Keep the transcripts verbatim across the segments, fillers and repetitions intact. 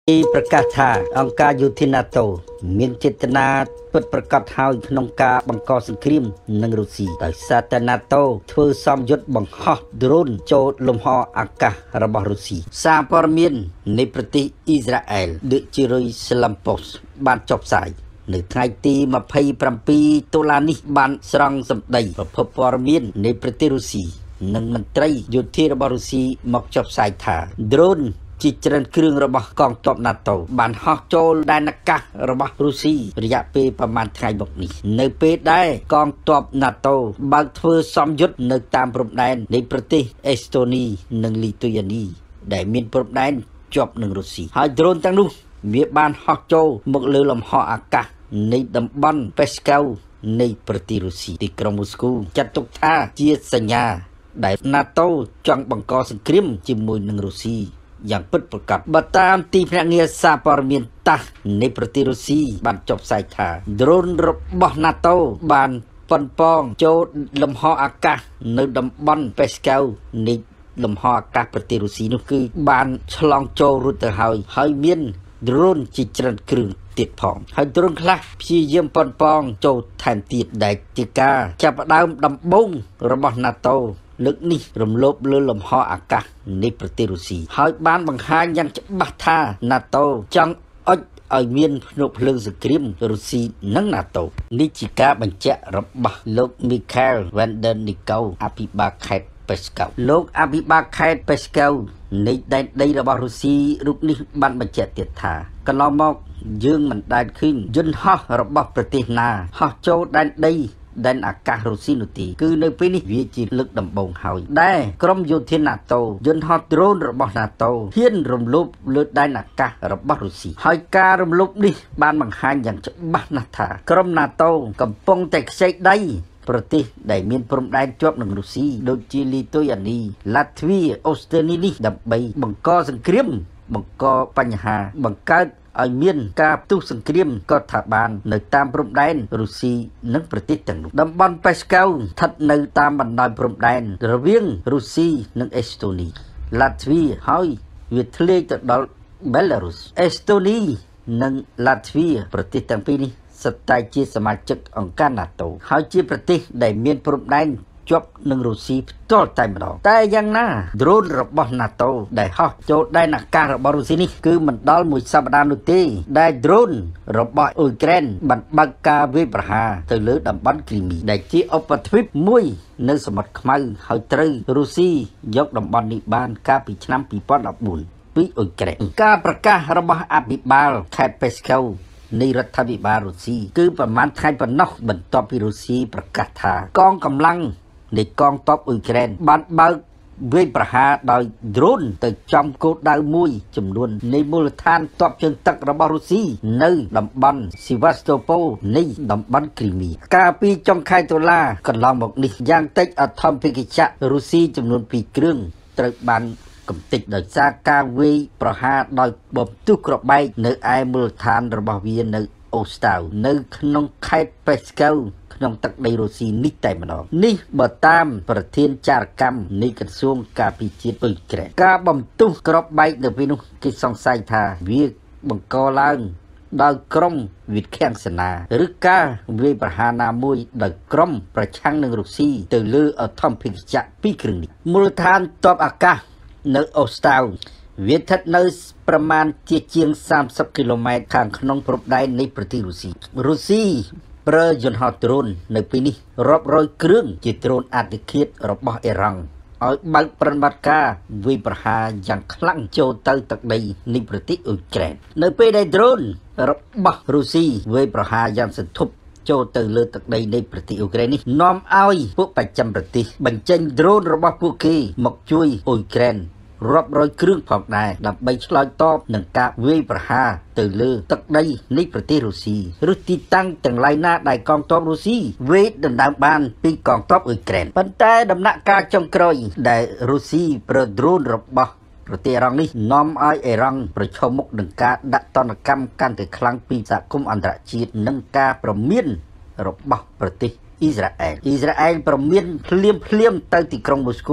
ประกาศថាអង្គការយោធា NATO មានចេតនាពិតប្រាកដហើយក្នុងការបង្កសង្គ្រាមនឹងរុស្ស៊ីដោយសារតែ NATO ធ្វើសម្ពយុទ្ធបង្ហោះ drone ចូលលំហអាកាសរបស់រុស្ស៊ីសារព័ត៌មាននៃប្រទេសអ៊ីស្រាអែល The Jerusalem Post បានចុះផ្សាយនៅថ្ងៃទី27ដុល្លារនេះបានស្រង់សម្ដីប្រភពព័ត៌មាននៃប្រទេសរុស្ស៊ីនិងមន្ត្រីយោធារបស់រុស្ស៊ីមកចុះផ្សាយថា droneជាច្រើនគ្រឿងរបស់កងទ័ព NATO បានហោះចូលដែនអាកាសរបស់រុស្ស៊ីរយៈពេលប្រមាណថ្ងៃមកនេះនៅពេលដែលកងទ័ព NATO បើកធ្វើសម្ពយុទ្ធនៅតាមព្រំដែននៃប្រទេសអេស្តូនីនិងលីទុយានីដែលមានព្រំដែនជាប់នឹងរុស្ស៊ីហើយ drone ទាំងនោះវាបានហោះចូលមកលើលំហអាកាសនៃតំបន់ពេស្កៅនៃប្រទេសរុស្ស៊ីទីក្រុងមូស្គូចាត់ទុកថាជាសញ្ញាដែល NATO ចង់បង្កសង្គ្រាមជាមួយនឹងរុស្ស៊ីយ៉ាងពិតប្រាកដបើតាមទីភ្នាក់ងារសារព័ត៌មានតាសនៃប្រទេសរុស្ស៊ីបានចុះផ្សាយថា drone របស់ NATO បានប៉ុនប៉ងចូលលំហអាកាសនៅតំបន់ពេស្កៅនៃលំហអាកាសប្រទេសរុស្ស៊ីនោះគឺបានឆ្លងចូលរួចទៅហើយហើយមាន drone ជាច្រើនគ្រឿងទៀតផងហើយ drone ខ្លះព្យាយាមប៉ុនប៉ងចូលថែមទៀតដែលជាការចាប់ផ្ដើមដំបូងរបស់ NATOលើកនេះរំលោភលើលំហអាកាសនៃប្រទេសរុស្ស៊ីហើយបានបង្ហាញយ៉ាងច្បាស់ថា NATO ចង់អុចឲ្យមានភ្នក់ភ្លើងសង្គ្រាមរុស្ស៊ីនិង NATO នេះជាការបញ្ជាក់របស់លោក Mikhail Vandernikov អភិបាលខេត្តពេស្កៅលោកអភិបាលខេត្តពេស្កៅនៃដែនដីរបស់រុស្ស៊ីរូបនេះបានបញ្ជាក់ទៀតថាកន្លងមកយើងមិនដែលឃើញយន្តហោះរបស់ប្រទេសណាហោះចូលដែនដីដែនអាកាសរុស្ស៊ីនោះទេគឺនៅពេលនេះវាជាលើកដំបូងហើយដែលក្រុមយោធា NATO យន្តហោះ drone របស់ NATO ហ៊ានរំលោភលើដែនអាកាសរបស់រុស្ស៊ីហើយការរំលោភនេះបានបង្ហាញយ៉ាងច្បាស់ណាស់ថាក្រុម NATO កំពុងតែខ្ចីដៃប្រទេសដែលមានព្រំដែនជាប់នឹងរុស្ស៊ីដូចជាលីទុយអានី ឡាតវី អូស្ត្រាលីនេះដើម្បីបង្កសង្គ្រាមបង្កបញ្ហាបង្កើតឲ្យមានការផ្ទុះសង្គ្រាមក៏ថាបាននៅតាមព្រំដែនរុស្ស៊ីនិងប្រទេសទាំងនោះតំបន់ពេស្កៅស្ថិតនៅតាមបណ្ដោយព្រំដែនរវាងរុស្ស៊ីនិងអេស្តូនីឡាតវីហើយវាធ្លាយទៅដល់បែឡារុសអេស្តូនីនិងឡាតវីប្រទេសទាំងពីរនេះសុទ្ធតែជាសមាជិកអង្គការ NATO ហើយជាប្រទេសដែលមានព្រំដែនជាប់នឹងរុស្ស៊ីផ្ទាល់តែម្ដងតែយ៉ាងណា drone របស់ NATO ដែលហោះចូលដែនអាកាសរបស់រុស្ស៊ីនេះគឺមិនដល់មួយសប្តាហ៍នោះទេដែល drone របស់អ៊ុយក្រែនបានបើកការវាយប្រហារទៅលើតំបន់គ្រីមីដែលជាឧបទ្វីបមួយនៅសមុទ្រខ្មៅហើយត្រូវរុស្ស៊ីយកតំបន់នេះបានកាលពីឆ្នាំពីរពាន់ដប់បួនពីអ៊ុយក្រែនការប្រកាសរបស់អភិបាលខេត្តពេស្កៅនៃរដ្ឋាភិបាលរុស្ស៊ីគឺប្រមាណថ្ងៃប៉ុណ្ណោះបន្ទាប់ពីរុស្ស៊ីប្រកាសថាកងកម្លាំងនៃកងទ័ពអ៊ុយក្រែនបានបើកវាយប្រហារដោយ drone ទៅចំគោលដៅមួយចំនួននៃមូលដ្ឋានទ័ពជើងទឹករបស់រុស្ស៊ីនៅតំបន់ស៊ីវ៉ាស្តូប៉ូនៃតំបន់គ្រីមីកាលពីចុងខែតុលាកន្លងមកនេះយ៉ាងតិចអធម្មភិកចក្ររុស្ស៊ីចំនួនពីរគ្រឿងត្រូវបានកំទេចដោយសារការវាយប្រហារដោយបំទុះក្របបែកនៅឯមូលដ្ឋានរបស់វានៅអូស្តាវនៅក្នុងខេត្តពេស្កៅក្នុងទឹកដីរុស្ស៊ីនេះតែម្ដងនេះបើតាមប្រធានចារកម្មនៃក្រសួងការពារជាតិអ៊ុយក្រែនការបំទុះក្របបែកនៅពេលនោះគេសង្ស័យថាវាបង្កឡើងដោយក្រុមវិទ្យាសេនាឬការវាយប្រហារណាមួយដោយក្រុមប្រឆាំងនឹងរុស្ស៊ីទៅលើអធម្មភិកចក្រពីរគ្រឿងនេះមូលដ្ឋានទ័ពអាកាសនៅអូស្តាវវាស្ថិតនៅប្រមាណជាជាងសាមសិបគីឡូម៉ែត្រខាងក្នុងព្រំដែននៃប្រទេសរុស្ស៊ីរុស្ស៊ីប្រើយន្តហោះ drone នៅពេលនេះរាប់រយគ្រឿងជា drone អត្តឃាតរបស់អ៊ីរ៉ង់ឲ្យបើកប្រតិបត្តិការវាយប្រហារយ៉ាងខ្លាំងចូលទៅទឹកដីនៃប្រទេសអ៊ុយក្រែននៅពេលដែល drone របស់រុស្ស៊ីវាយប្រហារយ៉ាងសន្ធប់ចូលទៅលើទឹកដីនៃប្រទេសអ៊ុយក្រែននេះនាំឲ្យពួកបច្ចឹមប្រទេសបញ្ចេញ drone របស់ពួកគេមកជួយអ៊ុយក្រែនរាប់រយគ្រឿងផងដែរដើម្បីឆ្លើយតបនឹងការវាយប្រហារទៅលើទឹកដីនៃប្រទេសរុស្ស៊ីឬទីតាំងទាំងឡាយណាដែលកងទ័ពរុស្ស៊ីវាយដណ្ដើមបានពីកងទ័ពអ៊ុយក្រែនប៉ុន្តែដំណាក់កាលចុងក្រោយដែលរុស្ស៊ីប្រើ drone របស់ប្រទេសអ៊ីរ៉ង់នេះនាំឲ្យអ៊ីរ៉ង់ប្រឈមមុខនឹងការដាក់ទណ្ឌកម្មកាន់តែខ្លាំងពីសហគមន៍អន្តរជាតិនិងការប្រមានរបស់ប្រទេសអ៊ីស្រាអែលអ៊ីស្រាអែលប្រមានភ្លាមភ្លាមទៅទីក្រុងមូស្គូ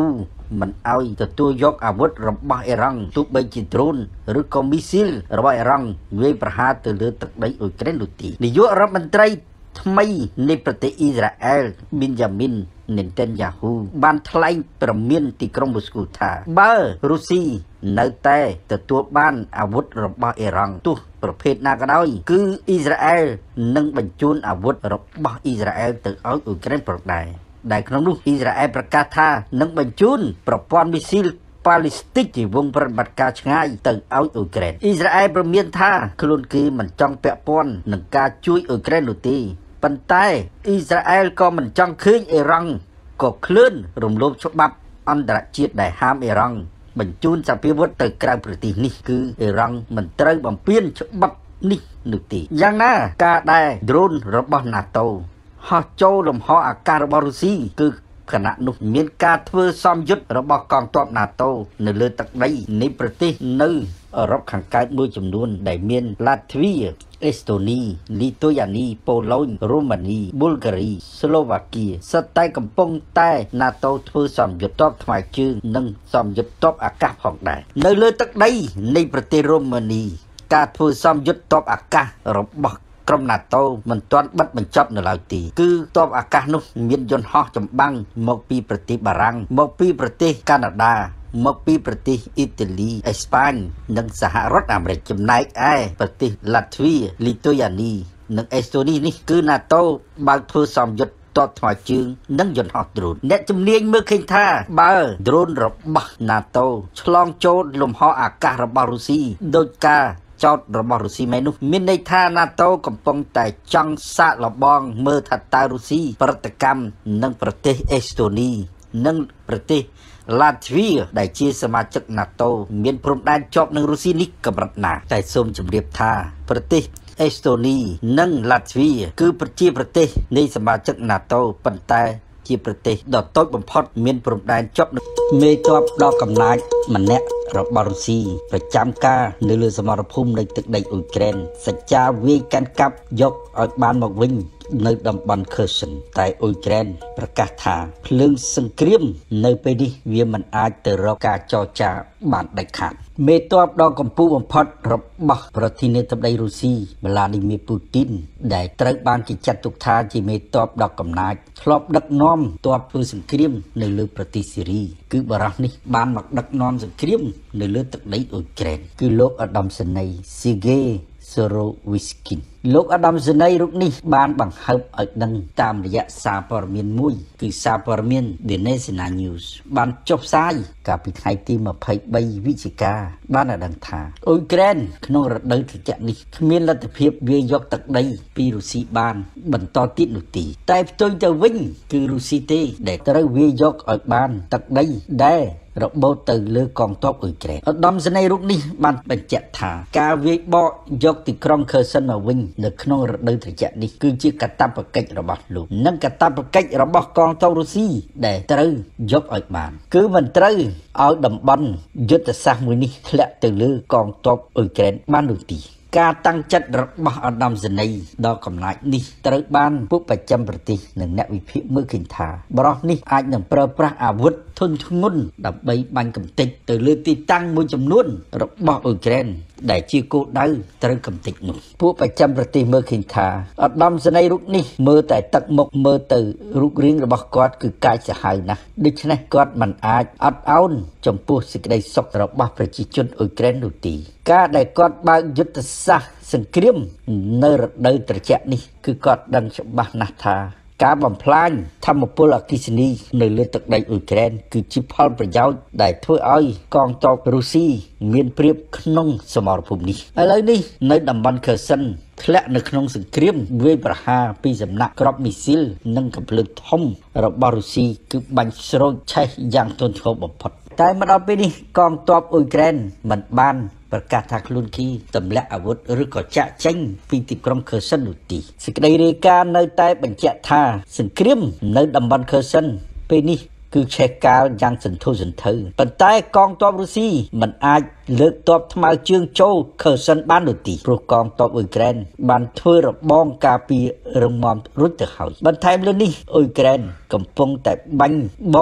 mình ai từ tôi dọc à vứt rập băng Iran tụt bay chỉ drone rồi có missile rập Iran vềประหารtừ lưới tật đáy Ukraine lụt tì nịยุរដ្ឋមន្ត្រីថ្មីនៃប្រទេសអ៊ីស្រាអែល Benjamin Netanyahu បានថ្លែងប្រមានទីក្រុងមូស្គូថាបើរុស្ស៊ីនៅតែទទួលបានអាវុធរបស់អ៊ីរ៉ង់ទោះប្រភេទណាក៏ដោយគឺអ៊ីស្រាអែលនឹងបញ្ជូនអាវុធរបស់អ៊ីស្រាអែលទៅឲ្យអ៊ុយក្រែនប្រដែរដែលក្នុងនោះអ៊ីស្រាអែលប្រកាសថានឹងបញ្ជូនប្រព័ន្ធមីស៊ីលប៉ាឡេស្ទិកជាវងប្រតិបត្តិការឆ្ងាយទៅឲ្យអ៊ុយក្រែនអ៊ីស្រាអែលប្រមានថាខ្លួនគេមិនចង់ពាក់ព័ន្ធនឹងការជួយអ៊ុយក្រែននោះទេប៉ុន្តែអ៊ីស្រាអែលក៏មិនចង់ឃើញអ៊ីរ៉ង់ក៏ឃ្លឿនរំលោភច្បាប់អន្តរជាតិដែលហាមអ៊ីរ៉ង់បញ្ជូនសពាវុធទៅក្រៅប្រទេសនេះគឺអ៊ីរ៉ង់មិនត្រូវបំពានច្បាប់នេះនោះទេយ៉ាងណាការដែល drone របស់ NATO ហោះចូលលំហអាកាសរបស់រុស្ស៊ីគឺខណៈនោះមានការធ្វើសំយុទ្ធរបស់កងទ័ព NATO នៅលើទឹកដីនៃប្រទេសនៅអឺរ៉ុបខាងកើតមួយចំនួនដែលមាន Latvia អេស្តូនីលីទុយអានីប៉ូឡូញរូម៉ានីប៊ុលហ្គារីស្លូវ៉ាគីសុទ្ធតែកំពុងតែ NATO ធ្វើសំយុទ្ធទ័ពថ្មើរជើងនិងសំយុទ្ធទ័ពអាកាសផងដែរនៅលើទឹកដីនៃប្រទេសរូម៉ានីការធ្វើសំយុទ្ធទ័ពអាកាសរបស់ក្រុម NATO មិនទាន់បិទបញ្ចប់នៅឡើយទេគឺទ័ពអាកាសនោះមានយន្តហោះចម្បាំងមកពីប្រទេសបារាំងមកពីប្រទេសកាណាដាមកពីប្រទេសអ៊ីតាលីអេស្ប៉ាញនិងសហរដ្ឋអាមេរិកចំណែកឯប្រទេស Latvia លីទុយអានីនិងអេស្តូនីនេះគឺ NATO បើកធ្វើសំយុទ្ធទ័ពថ្មើរជើងនិងយន្តហោះ drone អ្នកជំនាញមើលឃើញថាបើ drone របស់ NATO ឆ្លងចូលលំហអាកាសរបស់រុស្ស៊ីដោយការចោតរបស់រុស្ស៊ីមែននោះមានន័យថា NATO កំពុងតែចង់សាកល្បងមើលថាតើរុស្ស៊ីប្រតិកម្មនឹងប្រទេសអេស្តូនីនិងប្រទេស Latvia ដែលជាសមាជិក NATO មានព្រំដែនជាប់នឹងរុស្ស៊ីនេះកម្រិតណាតែសូមជម្រាបថាប្រទេសអេស្តូនីនិង Latvia គឺប្រជាប្រទេសនៃសមាជិក NATO ប៉ុន្តែជាប្រទេសដ៏តូចបំផុតមានព្រំដែនជាប់នឹងមេទ័ពដ៏កំណាចម្នាក់របស់រុស្ស៊ីប្រចាំការនៅលើសមរភូមិនៃទឹកដីអ៊ុយក្រែនសច្ចាវាយកាន់កាប់យកឲ្យបានមកវិញនៅតំបន់ Kherson តែអ៊ុយក្រែនប្រកាសថាភ្លើងសង្គ្រាមនៅពេលនេះវាមិនអាចទៅរកការចរចាបានដាច់ខាតមេទ័ពដ៏កម្ពុជាបំផុតរបស់ប្រធានាធិបតីរុស្ស៊ី Vladimir Putin ដែលត្រូវបានគេចាត់ទុកថាជាមេទ័ពដ៏កំណាចធ្លាប់ដឹកនាំទ័ពធ្វើសង្គ្រាមនៅលើប្រទេសសេរីគឺបារាំងនេះបានមកដឹកនាំសង្គ្រាមនៅលើទឹកដីអ៊ុយក្រែនគឺលោកឧត្តមសេនីយ៍ Sergei Surovikin លោកឧត្តមសេនីយ៍រូបនេះបានបង្ហើបឲ្យដឹងតាមរយៈសារព័ត៌មានមួយគឺសារព័ត៌មាន The National News បានចុះផ្សាយកាលពីថ្ងៃទីម្ភៃបីវិច្ឆិកាបានឲ្យដឹងថាអ៊ុយក្រែនក្នុងរដូវត្រជាក់នេះគ្មានលទ្ធភាពវាយកទឹកដីពីរុស្ស៊ីបានបន្តទៀតនោះទេតែផ្ទុយទៅវិញគឺរុស្ស៊ីទេដែលត្រូវវាយកឲ្យបានទឹកដីដែលរបូតទៅលើកងទ័ពអ៊ុយក្រែនឧត្តមសេនីយ៍រូបនេះបានបញ្ជាក់ថាការវាយបកយកទីក្រុង Kherson មកវិញនៅក្នុងរដូវត្រជាក់នេះគឺជាកាតព្វកិច្ចរបស់លោកនិងកាតព្វកិច្ចរបស់កងទ័ពរុស្ស៊ីដែលត្រូវយកឲ្យបានគឺមិនត្រូវឲ្យតំបន់យុទ្ធសាស្ត្រមួយនេះធ្លាក់ទៅលើកងទ័ពអ៊ុយក្រែនបាននោះទេការតាំងចិត្តរបស់ឧត្តមសេនីយ៍ដ៏កំណាចនេះត្រូវបានពួកបច្ចឹមប្រទេសនិងអ្នកវិភាគមើលឃើញថាបរិះនេះអាចនឹងប្រើប្រាស់អាវុធធុនធ្ងន់ដើម្បីបាញ់កំទេចទៅលើទីតាំងមួយចំនួនរបស់អ៊ុយក្រែនដែលជាគោលដៅត្រូវកំទេចនោះពួកបច្ចឹមប្រទេសមើលឃើញថាឧត្តមសេនីយ៍រូបនេះមើលតែទឹកមុខមើលទៅរូបរាងរបស់គាត់គឺកាចសាហាវណាស់ដូច្នេះគាត់មិនអាចអត់ឱនចំពោះសេចក្តីសុខរបស់ប្រជាជនអ៊ុយក្រែននោះទេការដែលគាត់បើកយុទ្ធសាស្ត្រសង្គ្រាមនៅរដូវត្រជាក់នេះគឺគាត់ដឹងច្បាស់ណាស់ថាការបំផ្លាញធម្មពលអគ្គិសនីនៅលើទឹកដីអ៊ុយក្រែនគឺជាផលប្រយោជន៍ដែលធ្វើឲ្យកងទ័ពរុស្ស៊ីមានព្រៀបក្នុងសមរភូមិនេះឥឡូវនេះនៅតំបន់ Kherson ធ្លាក់នៅក្នុងសង្គ្រាមវាយប្រហារពីសំណាក់គ្រាប់មីស៊ីលនិងកាំភ្លើងធំរបស់រុស្ស៊ីគឺបាញ់ស្រូចឆេះយ៉ាងទន់ធ្ងរបំផុតតែមកដល់ពេលនេះកងទ័ពអ៊ុយក្រែនមិនបានប្រកាសថាខ្លួនគេទម្លាក់អាវុធឬក៏ចាក់ចេញពីទីក្រុង Kherson នោះទេសេចក្តីរាយការណ៍នៅតែបញ្ជាក់ថាសង្គ្រាមនៅតំបន់ Kherson ពេលនេះគឺឆេះកាលយ៉ាងសន្ធោសន្ធៅប៉ុន្តែកងទ័ពរុស្ស៊ីមិនអាចលើកទ័ពថ្មើរជើងចូល Kherson បាននោះទេព្រោះកងទ័ពអ៊ុយក្រែនបានធ្វើរបងការពាររឹងមាំរួចទៅហើយបន្ថែមលើនេះអ៊ុយក្រែនកំពុងតែបាញ់បក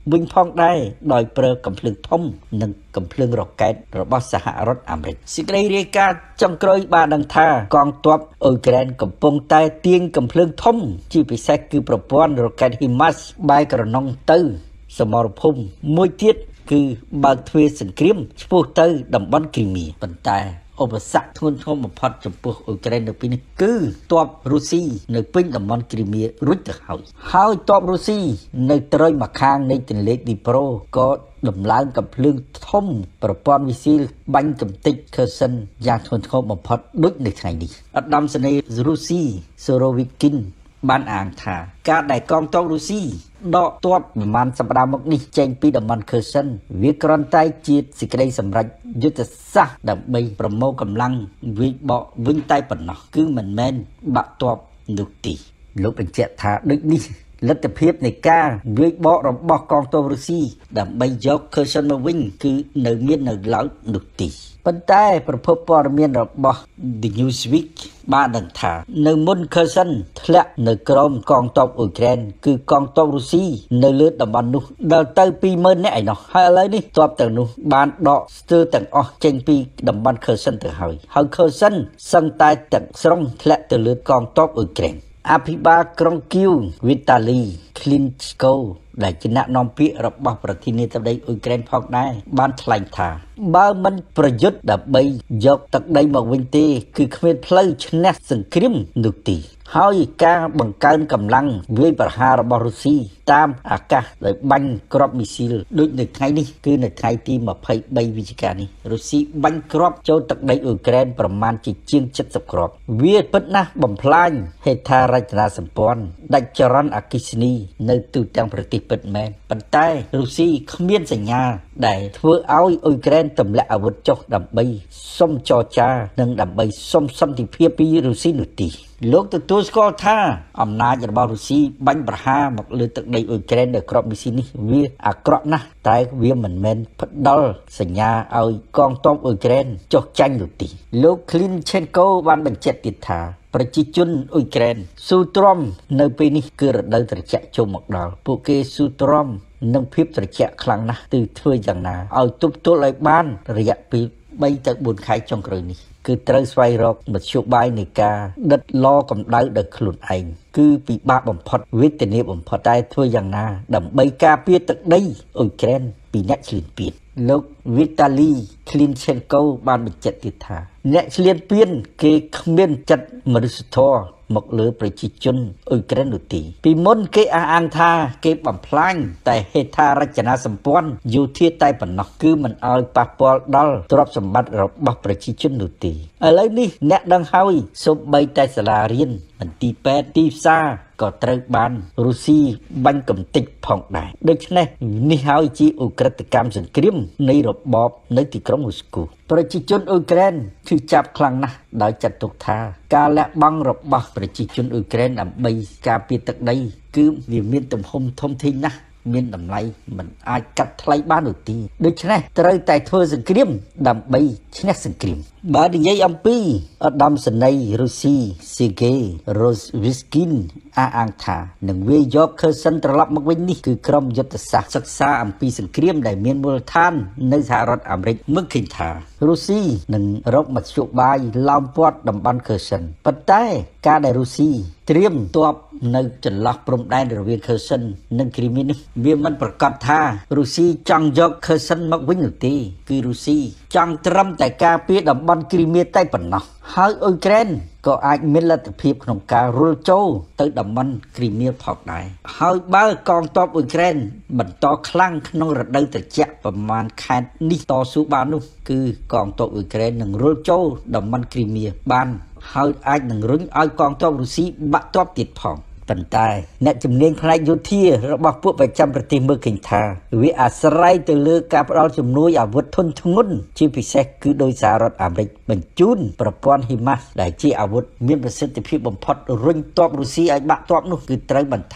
វិញផងដែរដោយប្រើកំភ្លើងធំនិងកំភ្លើងរ៉ុកែតរបស់សហរដ្ឋអាមេរិកសេចក្តីរាយការណ៍ចុងក្រោយបានដឹងថាកងទ័ពអ៊ុយក្រែនកំពុងតែទាញកំភ្លើងធំជាពិសេសគឺប្រព័ន្ធរ៉ុកែត HIMARS បែរក្រណុងទៅសមរភូមិមួយទៀតគឺបើកទ្វារសង្គ្រាមឆ្ពោះទៅតំបន់គ្រីមៀប៉ុន្តែឧបសគ្គធ្ងន់ធ្ងរបំផុតចំពោះអ៊ុយក្រែននៅពេលនេះគឺទ័ពរុស្ស៊ីនៅពេញតំបន់គ្រីមៀរួចទៅហើយហើយទ័ពរុស្ស៊ីនៅត្រើយម្ខាងនៃទន្លេឌីប្រូក៏ដំឡើងកំភ្លើងធំប្រព័ន្ធវិស៊ីលបាញ់កំទេច Kherson យ៉ាងធ្ងន់ធ្ងរបំផុតដូចនៅថ្ងៃនេះឧត្តមសេនីយ៍រុស្ស៊ីសូរ៉ូវីគីនបានអាងថាការដែលកងទ័ពរុស្ស៊ីដកទ័ពប្រមាណសប្តាហ៍មកនេះចេញពីតំបន់ Kherson វាគ្រាន់តែជាសេចក្តីសម្រេចយុទ្ធសាស្ត្រដើម្បីប្រមូលកម្លាំងវាយបកវិញតែប៉ុណ្ណោះគឺមិនមែនបាក់ទ័ពនោះទេលោកបញ្ជាក់ថាដូចនេះលទ្ធភាពនៃការវាយបករបស់កងទ័ពរុស្ស៊ីដើម្បីយក Kherson មកវិញគឺនៅមាននៅឡើយនោះទេប៉ុន្តែប្រភពព័ត៌មានរបស់ The Newsweek បានដឹងថានៅមុន Kherson ធ្លាក់នៅក្រោមកងទ័ពអ៊ុយក្រែនគឺកងទ័ពរុស្ស៊ីនៅលើតំបន់នោះដល់ទៅ ពីរម៉ឺន នាក់ឯណោះហើយឥឡូវនេះទ័ពទាំងនោះបានដកស្ទើរទាំងអស់ចេញពីតំបន់ Kherson ទៅហើយហើយ Kherson សឹងតែទាំងស្រុងធ្លាក់ទៅលើកងទ័ពអ៊ុយក្រែនអភិបាលក្រុងគីវវីតាលី ក្លីនឆ្កូដែលជាអ្នកនាំពាក្យរបស់ប្រធានាធិបតីអ៊ុយក្រែនផងដែរបានថ្លែងថាបើមិនប្រយុទ្ធដើម្បីយកទឹកដីមកវិញទេគឺគ្មានផ្លូវឈ្នះសង្គ្រាមនោះទេហើយការបង្កើនកម្លាំងវាយប្រហាររបស់រុស្ស៊ីតាមអាកាសដោយបាញ់គ្រាប់មីស៊ីលដូចនៅថ្ងៃនេះគឺនៅថ្ងៃទីម្ភៃបីវិច្ឆិកានេះរុស្ស៊ីបាញ់គ្រាប់ចូលទឹកដីអ៊ុយក្រែនប្រមាណជាជាងសិបគ្រាប់វាពិតណាស់បំផ្លាញហេដ្ឋារចនាសម្ព័ន្ធដាច់ចរន្តអគ្គិសនីនៅទូទាំងប្រទេសពិតមែនប៉ុន្តែរុស្ស៊ីគ្មានសញ្ញាដែលធ្វើឲ្យអ៊ុយក្រែនទម្លាក់អាវុធចុះដើម្បីសុំចរចានិងដើម្បីសុំសន្តិភាពពីរុស្ស៊ីនោះទេលោកទទួលស្គាល់ថាអំណាចរបស់រុស្ស៊ីបាញ់ប្រហារមកលើទឹកដីអ៊ុយក្រែនដោយគ្រាប់មីស៊ីលនេះវាអាក្រក់ណាស់តែវាមិនមែនផ្ដល់សញ្ញាឲ្យកងទ័ពអ៊ុយក្រែនចុះចាញ់នោះទេលោក Klitschko បានបញ្ជាក់ទៀតថាប្រជាជនអ៊ុយក្រែនស៊ូទ្រាំនៅពេលនេះគឺរដូវត្រជាក់ចូលមកដល់ពួកគេស៊ូទ្រាំនឹងភាពត្រជាក់ខ្លាំងណាស់ទើបធ្វើយ៉ាងណាឲ្យទប់ទល់ឲ្យបានរយៈពេលបីទៅបួនខែចុងក្រោយនេះគឺត្រូវស្វែងរកមធ្យោបាយនៃការដិតឡកម្ដៅដោយខ្លួនឯងគឺពិបាកបំផុតវេទនាបំផុតតែធ្វើយ៉ាងណាដើម្បីការពារទឹកដីអ៊ុយក្រែនពីអ្នកឈ្លានពានលោក Vitaly Klitschko បានបញ្ជាក់ទៀតថាអ្នកឈ្លានពានគេគ្មានចិត្តមនុស្សធម៌មកលើប្រជាជនអ៊ុយក្រែននោះទេពីមុនគេអះអាងថាគេបំផ្លាញតែហេដ្ឋារចនាសម្ព័ន្ធយោធាតែប៉ុណ្ណោះគឺមិនឲ្យប៉ះពាល់ដល់ទ្រព្យសម្បត្តិរបស់ប្រជាជននោះទេឥឡូវនេះអ្នកដឹងហើយសូម្បីតែសាលារៀនមន្ទីរពេទ្យទីផ្សារក៏ត្រូវបានរុស្ស៊ីបាញ់កំទេចផងដែរដូច្នេះនេះហើយជាឧក្រិដ្ឋកម្មសង្គ្រាមនៃរបបនៅទីក្រុងមូស្គូប្រជាជនអ៊ុយក្រែនឈឺចាប់ខ្លាំងណាស់ដោយចាត់ទុកថាការលះបង់របស់ប្រជាជនអ៊ុយក្រែនដើម្បីការពារទឹកដីគឺវាមានទំហំធំធេងណាស់មានតម្លៃមិនអាចកាត់ថ្លៃបាននោះទេដូច្នេះត្រូវតែធ្វើសង្គ្រាមដើម្បីឈ្នះសង្គ្រាមបើនិយាយអំពីឧត្តមសេនីយ៍រុស្ស៊ីសេហ្គេរ៉ូសវីស្គីនអះអាងថានឹងវាយក Kherson ត្រឡប់មកវិញនេះគឺក្រុមយុទ្ធសាស្ត្រសិក្សាអំពីសង្គ្រាមដែលមានមូលដ្ឋាននៅសហរដ្ឋអាមេរិកមើលឃើញថារុស្ស៊ីនឹងរកមធ្យោបាយឡោមព័ទ្ធតំបន់ Kherson ប៉ុន្តែការដែលរុស្ស៊ីត្រៀមទ័ពនៅចន្លោះព្រំដែនរវាង Kherson និងគ្រីមៀនេះវាមិនប្រកាសថារុស្ស៊ីចង់យក Kherson មកវិញនោះទេគឺរុស្ស៊ីចង់ត្រឹមតែការពារតំបន់គ្រីមៀតែប៉ុណ្ណោះហើយអ៊ុយក្រែនក៏អាចមានលទ្ធភាពក្នុងការរុលចូលទៅតំបន់គ្រីមៀផងដែរហើយបើកងទ័ពអ៊ុយក្រែនបន្តខ្លាំងក្នុងរដូវត្រជាក់ប្រមាណខែនេះតស៊ូបាននោះគឺកងទ័ពអ៊ុយក្រែននឹងរុលចូលតំបន់គ្រីមៀបានហើយអាចនឹងរុញឲ្យកងទ័ពរុស្ស៊ីបាក់ទ័ពទៀតផងប៉ុន្តែអ្នកជំនាញផ្នែកយោធារបស់ពួកប្រចាំប្រទេសមើលឃើញថាវាអាស្រ័យទៅលើការផ្ដល់ជំនួយអាវុធធុនធ្ងន់ជាពិសេសគឺដោយសហរដ្ឋអាមេរិកបញ្ជូនប្រព័ន្ធ HIMARS ដែលជាអាវុធមានប្រសិទ្ធភាពបំផុតរុញទ័ពរុស្ស៊ីឲ្យបាក់ទ័ពនោះគឺត្រូវបន្ថែម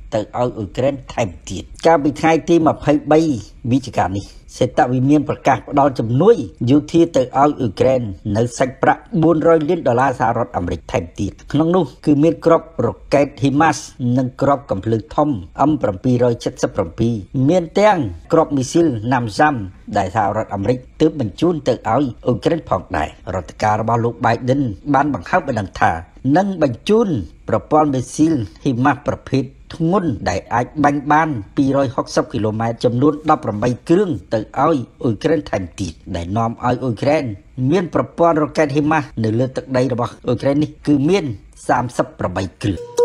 ទៅឲ្យអ៊ុយក្រែនថែមទៀតកាលពីថ្ងៃទីยี่สิบสามវិច្ឆិកានេះសេតវិមានប្រកាសផ្ដល់ជំនួយយោធាទៅឲ្យអ៊ុយក្រែននៅសាច់ប្រាក់bốn trămលានដុល្លារសហរដ្ឋអាមេរិកថែមទៀតក្នុងនោះគឺមានគ្រាប់រ៉ុកែត HIMARS និងគ្រាប់កាំភ្លើងធំ M seven seventy-seven មានទាំងគ្រាប់មីស៊ីល NASAMS ដែលសហរដ្ឋអាមេរិកទើបបញ្ជូនទៅឲ្យអ៊ុយក្រែនផងដែររដ្ឋការរបស់លោក Biden បានបង្ហើបឲ្យដឹងថានឹងបញ្ជូនប្រព័ន្ធមីស៊ីល HIMARS ប្រភេទធ្ងន់ដែលអាចបាញ់បានtwo hundred sixtyគីឡូម៉ែត្រចំនួនeighteenគ្រឿងទៅឲ្យអ៊ុយក្រែនថែមទៀតដែលនាំឲ្យអ៊ុយក្រែនមានប្រព័ន្ធរ៉ុកែត HIMARS នៅលើទឹកដីរបស់អ៊ុយក្រែននេះគឺមានthirty-eightគ្រឿង